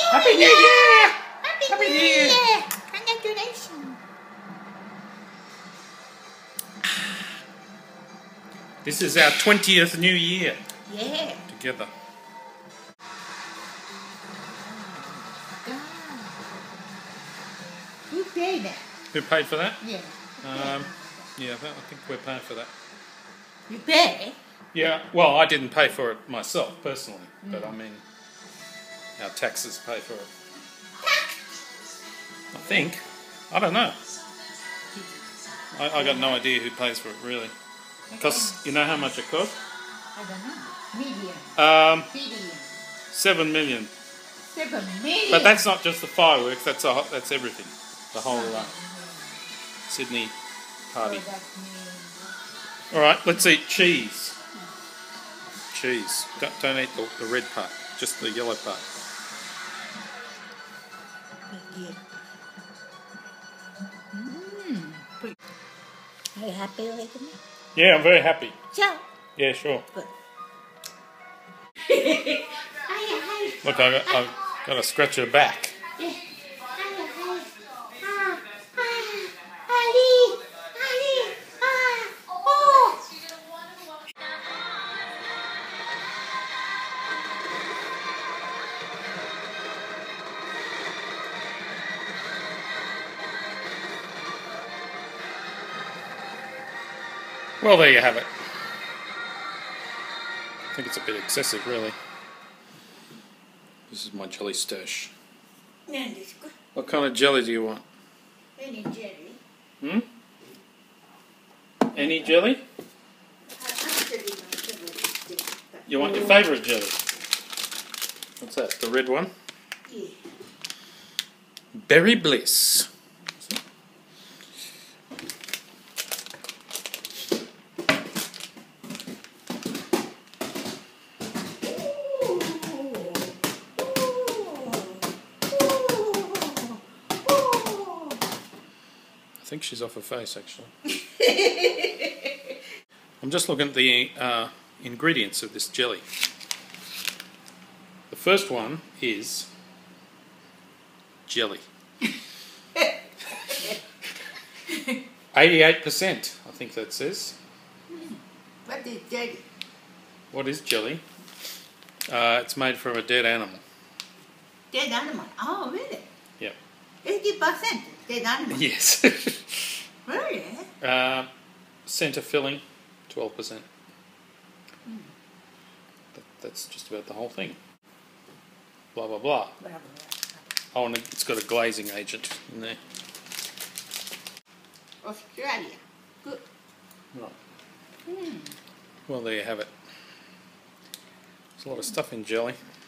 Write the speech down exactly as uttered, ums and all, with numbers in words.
Happy New Year! Happy, Happy New New Year! Year! Congratulations! This is our twentieth New Year Yeah. together. God. Who paid that? Who paid for that? Yeah. Um, yeah, I think we're paying for that. You pay? Yeah, well, I didn't pay for it myself personally, Mm. but I mean, our taxes pay for it. I think. I don't know. I, I got no idea who pays for it really. Because you know how much it cost? I don't know. Million. Um, Billion. seven million. Seven million. But that's not just the fireworks. That's a, that's everything. The whole uh, Sydney party. Oh, that means- All right, let's eat cheese. Cheese. Don't, don't eat the, the red part. Just the yellow part. Yeah. Mm. Are you happy with me? Yeah, I'm very happy. So Yeah, sure. good. Look, I got, I've got to scratch her back. Well, there you have it. I think it's a bit excessive, really. This is my jelly stash. What kind of jelly do you want? Any jelly? Hmm? Any jelly? You want your favourite jelly? What's that? The red one? Yeah. Berry Bliss. I think she's off her face, actually. I'm just looking at the uh, ingredients of this jelly. The first one is jelly. eighty-eight percent, I think that says. What is jelly? What is jelly? Uh, it's made from a dead animal. Dead animal. Oh, really? Yep. eighty percent dead animal. Yes. Really? uh, centre filling, twelve percent. Mm. That, that's just about the whole thing. Blah, blah, blah. Blah, blah, blah. Oh, and it's got a glazing agent in there. Australia. Good. Right. Mm. Well, there you have it. There's a lot of stuff in jelly.